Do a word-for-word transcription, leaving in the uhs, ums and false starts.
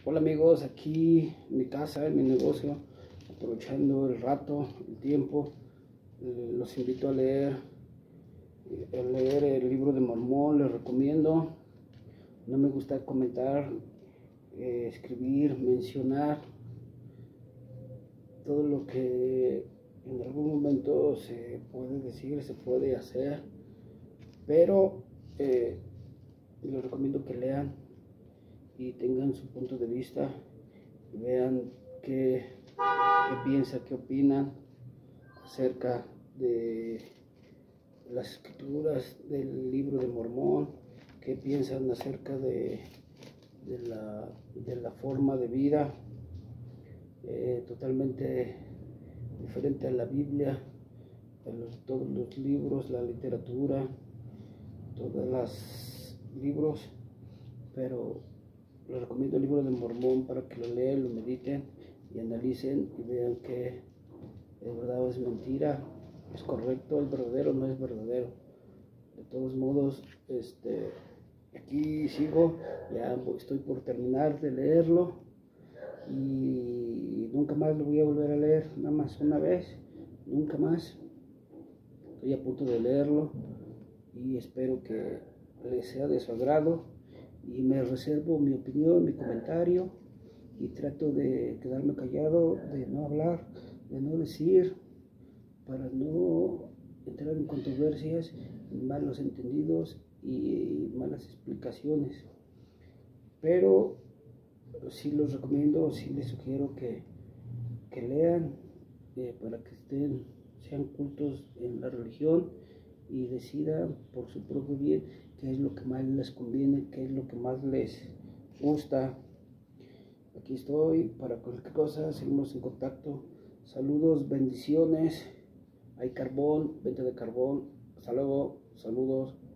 Hola amigos, aquí en mi casa, en mi negocio, aprovechando el rato, el tiempo, eh, los invito a leer, a leer el libro de Mormón, les recomiendo. No me gusta comentar, eh, escribir, mencionar todo lo que en algún momento se puede decir, se puede hacer, pero eh, les recomiendo que lean y tengan su punto de vista, vean qué, qué piensan, qué opinan acerca de las escrituras del libro de Mormón, qué piensan acerca de, de, la, de la forma de vida eh, totalmente diferente a la Biblia, a los, todos los libros, la literatura, todos los libros, pero les recomiendo el libro de Mormón para que lo lean, lo mediten y analicen y vean que es verdad o es mentira, es correcto, es verdadero o no es verdadero. De todos modos, este, aquí sigo, ya estoy por terminar de leerlo y nunca más lo voy a volver a leer, nada más una vez, nunca más. Estoy a punto de leerlo y espero que les sea de su agrado. Y me reservo mi opinión, mi comentario, y trato de quedarme callado, de no hablar, de no decir, para no entrar en controversias, malos entendidos y malas explicaciones. Pero sí los recomiendo, sí les sugiero que, que lean eh, para que estén, sean cultos en la religión y decidan por su propio bien qué es lo que más les conviene, qué es lo que más les gusta. Aquí estoy para cualquier cosa, seguimos en contacto. Saludos, bendiciones. Hay carbón, venta de carbón. Hasta luego, saludos.